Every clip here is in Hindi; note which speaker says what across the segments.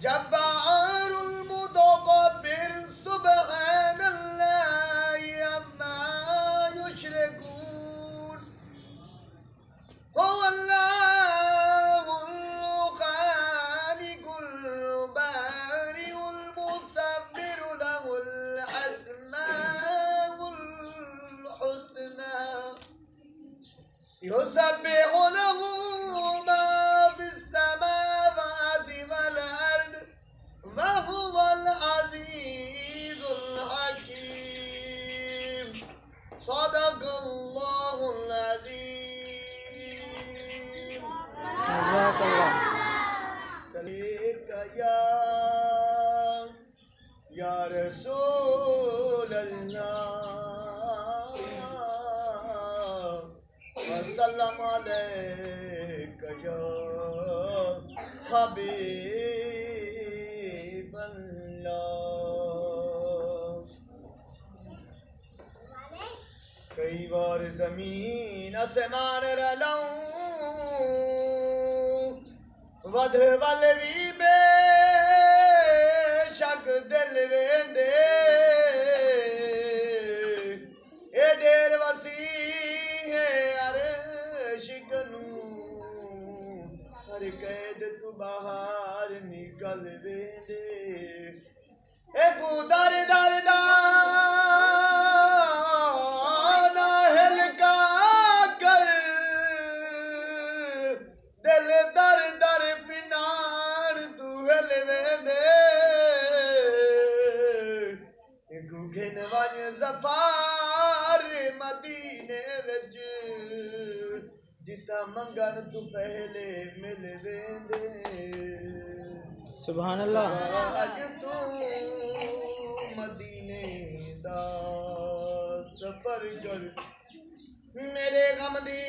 Speaker 1: जब्बारुल मुतकब्बिर सुब्हानल्लाहि अम्मा युश्रिकून हुवल्लाहुल खालिकुल बारिउल मुसव्विरु लहुल अस्माउल हुस्ना युसब्बिहु लहू मा फिस समावाति वल अर्द व हुवल अज़ीज़ुल हकीम। सदक़ल्लाहुल अज़ीम। सल्लल्लाहु या रसूल अल्लाह वसल्लम अलैका या हबीब अल्लाह। कई बार ज़मीन आसमान रलऊं वध वल भी बेशक दिल वेंदे ए ढेर वसी है अर्श कनू हर कैद तू बाहर निकल वेंदे ए को दर दर दा ना हिलका कर दिल दर दर पिनार तू हिल वेंदे गुघिन वञ ज़फ़ार मदीने विच जिता मंगन तू पहले मिल वेंदे।
Speaker 2: सुभान अल्लाह।
Speaker 1: अज तू मदीने दा सफर कर मेरे गम दी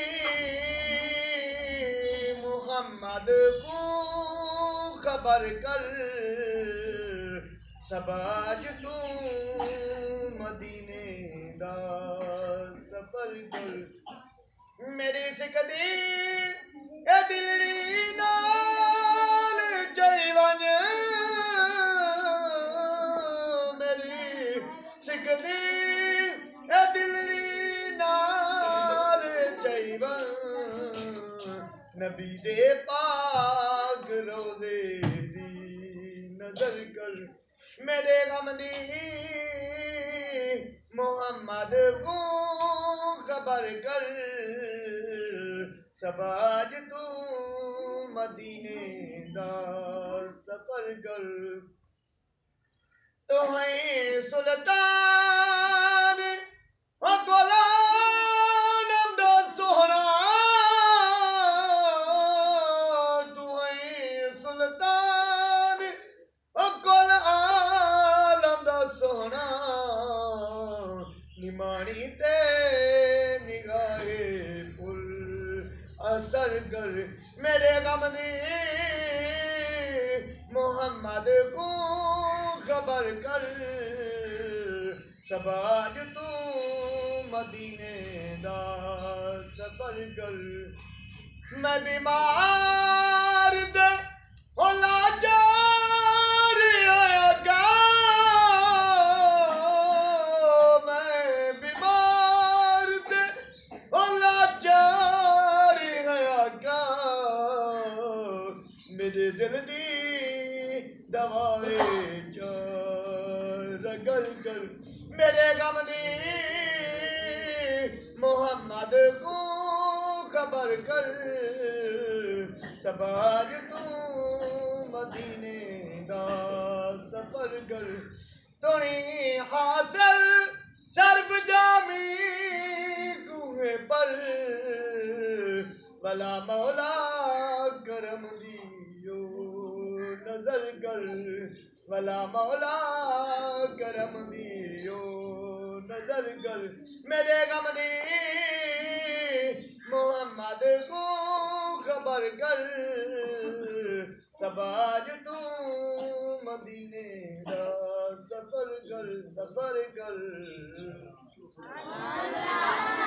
Speaker 1: मुहम्मद को खबर कर सब अज तू मदीने दा सफर कर मेरी सिकदी ए दिलड़ी नाल चई वञ मेरी सिकदी ए दिलड़ी नाल चई वञ नबी दे पाक रोज़े दी नजर कर मेरे गम दी मोहम्मद को खबर कर सब आज तू मदीने दा सफर कर तो है सुल्तान ओ गुलाम दा सोहना तू है सुल्तान ओ गुलाम दा सोहना निमानी ते निगाहे पुल असर कर मेरे गम दी मोहम्मद को खबर कर सब आज तू मदीने दा सफर कर मैं बीमार दे ओ लाचार आया गा मैं बीमार दे ओ लाचार आया गा मेरे दिल दी दवाए रगल कर मेरे गम दी मोहम्मद को खबर कर सब आज तू मदीने दा सफर कर तुनी हासिल शर्फ जामी कुएं पर भला मौला करम दियो नजर कर भला मौला करम दियो नजर कर मेरे गम दी मोहम्मद को खबर कर सब आज तू मदीने दा सफर कर